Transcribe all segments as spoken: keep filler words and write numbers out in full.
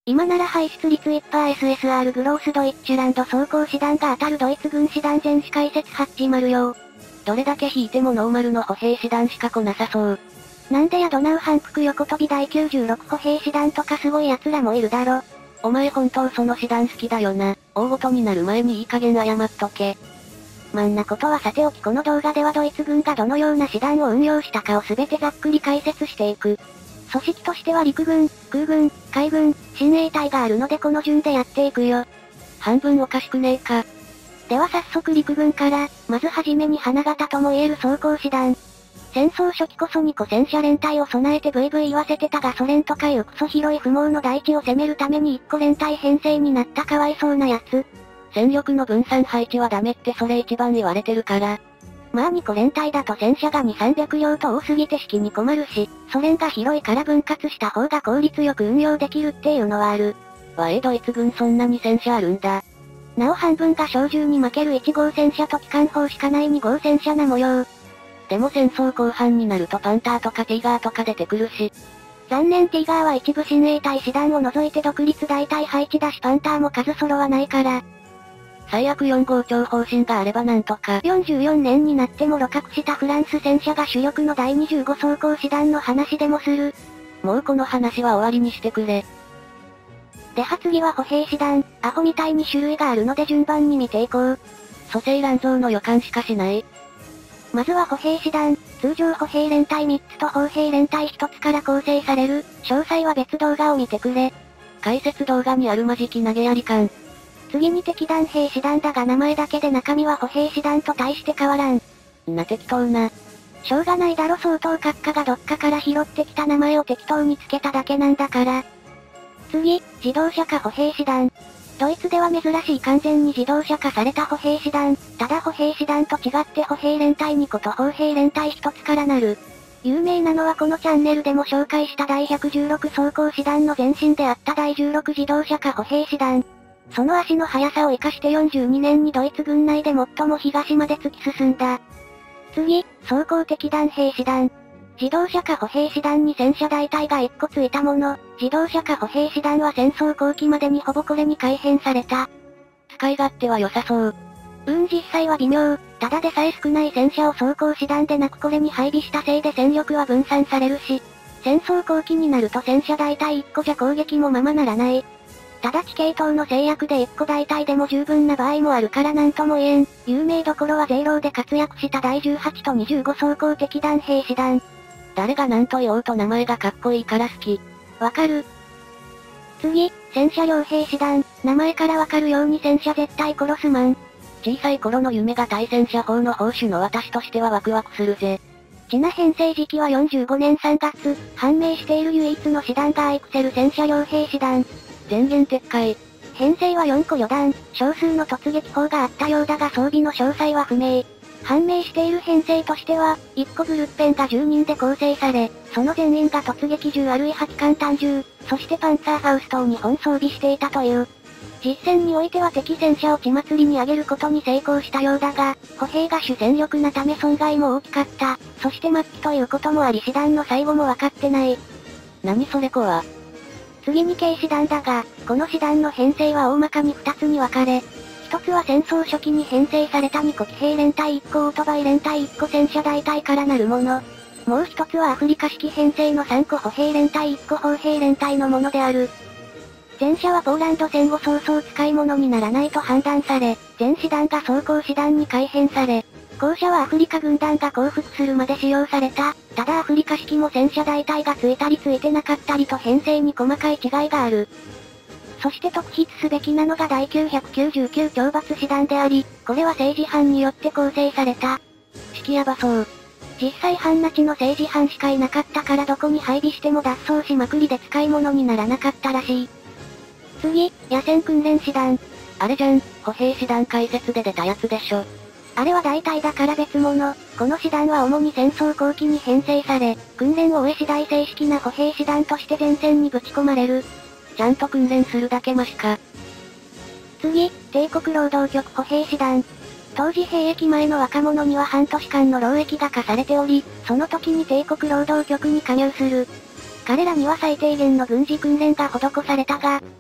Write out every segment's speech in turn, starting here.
今なら排出率 いちパーセントエスエスアール グロースドイッチュランド装甲師団が当たるドイツ軍師団全史解説はちじゅうよ。 どれだけ引いてもノーマルの歩兵師団しか来なさそう。 なんでやドナウ反復横跳びだいきゅうじゅうろく歩兵師団とかすごい奴らもいるだろ。 お前本当その師団好きだよな。大ごとになる前にいい加減謝っとけ。 まんなことはさておきこの動画ではドイツ軍がどのような師団を運用したかを全てざっくり解説していく。組織としては陸軍、空軍、海軍、親衛隊があるのでこの順でやっていくよ。 半分おかしくねえか。 では早速陸軍から、まずはじめに花形とも言える装甲師団。戦争初期こそに個戦車連隊を備えてブイブイ言わせてたがソ連とかいうクソ広い不毛の大地を攻めるためにいっこ連隊編成になったかわいそうなやつ。 戦力の分散配置はダメってそれ一番言われてるから。 まあにこ連隊だと戦車がに、さんびゃく両と多すぎて式に困るし、ソ連が広いから分割した方が効率よく運用できるっていうのはある。 わえドイツ軍そんなに戦車あるんだ。 なお半分が小銃に負けるいち号戦車と機関砲しかないに号戦車な模様。 でも戦争後半になるとパンターとかティガーとか出てくるし。 残念ティガーは一部親衛隊師団を除いて独立大隊配置だしパンターも数揃わないから。 最悪よん号超方針があればなんとか。 よんじゅうよねんになっても露獲したフランス戦車が主力のだいにじゅうご装甲師団の話でもする。 もうこの話は終わりにしてくれ。 では次は歩兵師団、アホみたいに種類があるので順番に見ていこう。 蘇生乱造の予感しかしない。 まずは歩兵師団、通常歩兵連隊みっつと砲兵連隊ひとつから構成される、詳細は別動画を見てくれ。 解説動画にあるマジキ投げやり感。 次に敵団兵師団だが名前だけで中身は歩兵師団と大して変わらん。 な適当な。 しょうがないだろ相当閣下がどっかから拾ってきた名前を適当につけただけなんだから。次、自動車化歩兵師団。ドイツでは珍しい完全に自動車化された歩兵師団。ただ歩兵師団と違って歩兵連隊に個と砲兵連隊ひとつからなる。有名なのはこのチャンネルでも紹介しただいひゃくじゅうろく装甲師団の前身であっただいじゅうろく自動車化歩兵師団。その足の速さを生かしてよんじゅうにねんにドイツ軍内で最も東まで突き進んだ。次、装甲敵団兵士団。自動車化歩兵師団に戦車大隊がいっこついたもの、自動車化歩兵師団は戦争後期までにほぼこれに改編された。 使い勝手は良さそう。 うん、実際は微妙。ただでさえ少ない戦車を装甲師団でなくこれに配備したせいで戦力は分散されるし、戦争後期になると戦車大隊いっこじゃ攻撃もままならない。ただ地形等の制約でいっこ大隊でも十分な場合もあるからなんとも言えん。有名どころはゼイローで活躍しただいじゅうはちとにじゅうご装甲敵団兵士団。 誰が何と言おうと名前がかっこいいから好き。 わかる。次、戦車両兵士団。名前からわかるように戦車絶対殺すマン。 小さい頃の夢が対戦車砲の砲手の私としてはワクワクするぜ。 ちな編成時期はよんじゅうごねんさんがつ、判明している唯一の師団がアイクセル戦車両兵士団。 前言撤回。 編成はよんこよ団、少数の突撃砲があったようだが装備の詳細は不明。判明している編成としては、いっこブルッペンがじゅうにんで構成され、その全員が突撃銃あるいは機関単銃、そしてパンツァーファウストをにほん装備していたという。実戦においては敵戦車を血祭りに上げることに成功したようだが、歩兵が主戦力なため損害も大きかった。そして末期ということもあり師団の最後も分かってない。 何それこは。 次に軽師団だが、この師団の編成は大まかにふたつに分かれ、一つは戦争初期に編成されたにこ騎兵連隊いっこオートバイ連隊いっこ戦車大隊からなるもの。もう一つはアフリカ式編成のさんこ歩兵連隊いっこ砲兵連隊のものである。前者はポーランド戦後早々使い物にならないと判断され、全師団が装甲師団に改編され、後者はアフリカ軍団が降伏するまで使用された。ただアフリカ式も戦車大隊がついたりついてなかったりと編成に細かい違いがある。そして特筆すべきなのがだいきゅうひゃくきゅうじゅうきゅう懲罰師団であり、これは政治犯によって構成された。 式ヤバそう。 実際犯なちの政治犯しかいなかったからどこに配備しても脱走しまくりで使い物にならなかったらしい。次、野戦訓練師団。 あれじゃん、歩兵師団解説で出たやつでしょ。 あれは大隊だから別物。この師団は主に戦争後期に編成され、訓練を終え次第正式な歩兵師団として前線にぶち込まれる。 ちゃんと訓練するだけマシか。 次、帝国労働局歩兵師団。当時兵役前の若者には半年間の労役が課されており、その時に帝国労働局に加入する。彼らには最低限の軍事訓練が施されたが、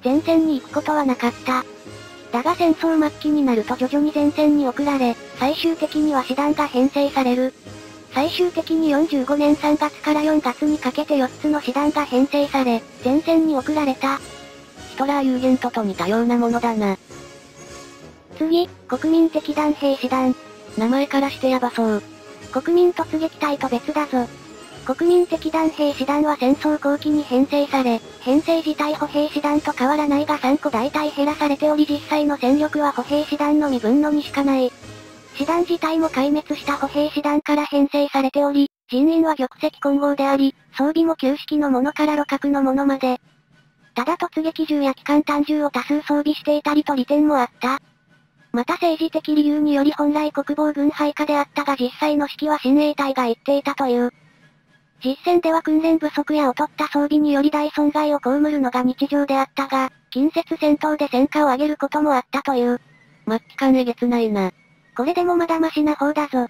前線に行くことはなかった。だが戦争末期になると徐々に前線に送られ、最終的には師団が編成される。最終的によんじゅうごねんさんがつからよんがつにかけてよっつの師団が編成され、前線に送られた。 ヒトラー有限とと似たようなものだな。 次、国民的団兵師団。 名前からしてヤバそう。 国民突撃隊と別だぞ。国民的団兵師団は戦争後期に編成され、編成自体歩兵師団と変わらないがさんこ大体減らされており実際の戦力は歩兵師団のにぶんのにしかない。師団自体も壊滅した歩兵師団から編成されており、人員は玉石混合であり、装備も旧式のものから鹵角のものまで。ただ突撃銃や機関単銃を多数装備していたりと利点もあった。また政治的理由により本来国防軍配下であったが実際の指揮は親衛隊が言っていたという。実戦では訓練不足や劣った装備により大損害を被るのが日常であったが、近接戦闘で戦果を上げることもあったという。 末期感えげつないな。 これでもまだマシな方だぞ。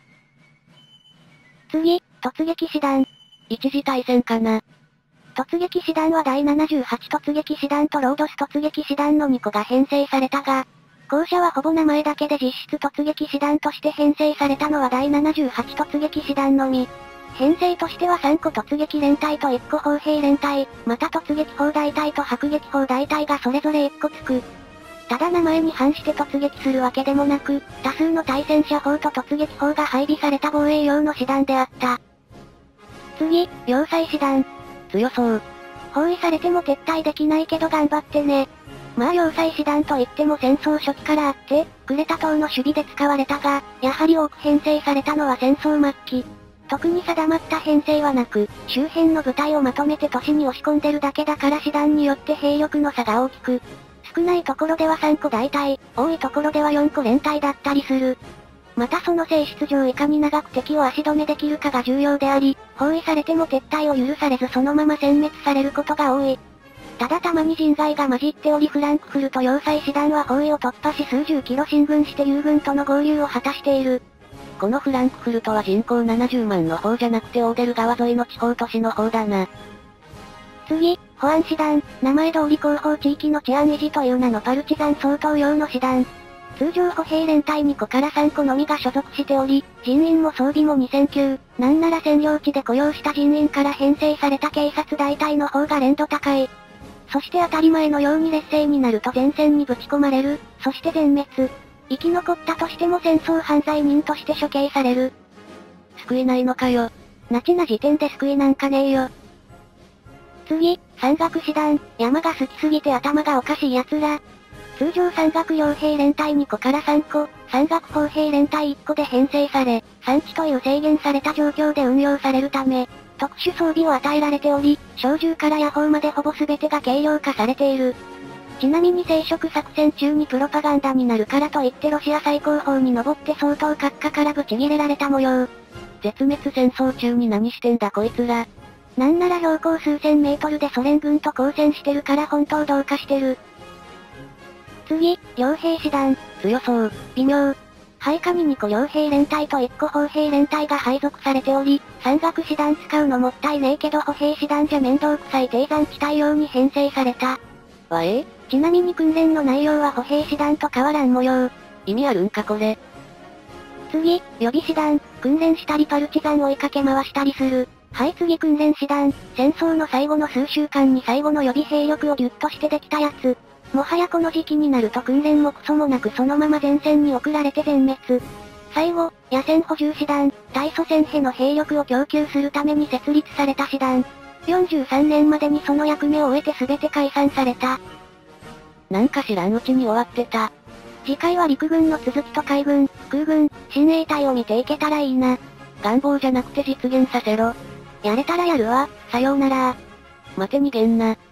次、突撃師団。 一次大戦かな。 突撃師団はだいななじゅうはち突撃師団とロードス突撃師団のにこが編成されたが、後者はほぼ名前だけで実質突撃師団として編成されたのはだいななじゅうはち突撃師団のみ。編成としてはさんこ突撃連隊といっこ砲兵連隊、また突撃砲大隊と迫撃砲大隊がそれぞれいっこつく。ただ名前に反して突撃するわけでもなく、多数の対戦車砲と突撃砲が配備された防衛用の師団であった。次、要塞師団。 強そう。 包囲されても撤退できないけど頑張ってね。まあ要塞師団といっても戦争初期からあって、クレタ島の守備で使われたが、やはり多く編成されたのは戦争末期。特に定まった編成はなく、周辺の部隊をまとめて都市に押し込んでるだけだから師団によって兵力の差が大きく、少ないところではさんこ大隊、多いところではよんこ連隊だったりする。またその性質上いかに長く敵を足止めできるかが重要であり、包囲されても撤退を許されずそのまま殲滅されることが多い。ただたまに人材が混じっておりフランクフルト要塞師団は包囲を突破し数十キロ進軍して友軍との合流を果たしている。 このフランクフルトは人口ななじゅうまんの方じゃなくてオーデル川沿いの地方都市の方だな。 次、保安師団、名前通り後方地域の治安維持という名のパルチザン相当用の師団。通常歩兵連隊にこからさんこのみが所属しており、人員も装備もにせんきゅう、なんなら占領地で雇用した人員から編成された警察大隊の方が連度高い。そして当たり前のように劣勢になると前線にぶち込まれる、そして全滅。生き残ったとしても戦争犯罪人として処刑される。 救えないのかよ。 ナチな時点で救いなんかねえよ。次、山岳師団、山が好きすぎて頭がおかしい奴ら。通常山岳傭兵連隊にこからさんこ、山岳砲兵連隊いっこで編成され、産地という制限された状況で運用されるため、特殊装備を与えられており、小銃から野砲までほぼ全てが軽量化されている。ちなみに生殖作戦中にプロパガンダになるからといってロシア最高峰に登って相当閣下からブチギレられた模様。 絶滅戦争中に何してんだこいつら。 なんなら標高数千メートルでソ連軍と交戦してるから本当どうかしてる。次、傭兵師団。 強そう。 微妙。配下ににこ傭兵連隊といっこ砲兵連隊が配属されており、山岳師団使うのもったいねえけど歩兵師団じゃ面倒くさい低山地帯用に編成された。 わえちなみに訓練の内容は歩兵師団と変わらん模様。 意味あるんかこれ。 次、予備師団、訓練したりパルチザン追いかけ回したりする。はい次訓練師団、戦争の最後の数週間に最後の予備兵力をギュッとしてできたやつ。もはやこの時期になると訓練もクソもなくそのまま前線に送られて全滅。最後、野戦補充師団、対祖戦兵の兵力を供給するために設立された師団。よんじゅうさんねんまでにその役目を終えて全て解散された。 なんか知らんうちに終わってた。 次回は陸軍の続きと海軍、空軍、親衛隊を見ていけたらいいな。 願望じゃなくて実現させろ。 やれたらやるわ、さようなら。 待て逃げんな。